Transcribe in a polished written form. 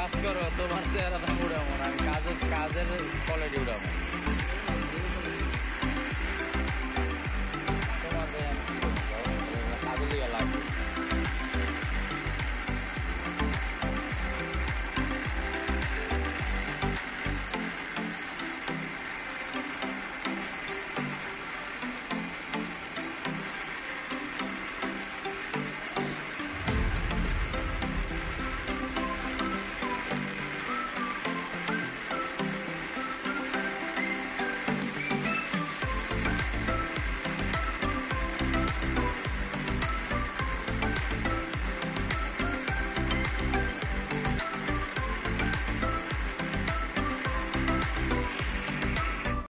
কাজ করো, তোমার চেহারা দাম উঠাবো না, আমি কাজের কোয়ালিটি উঠাবো।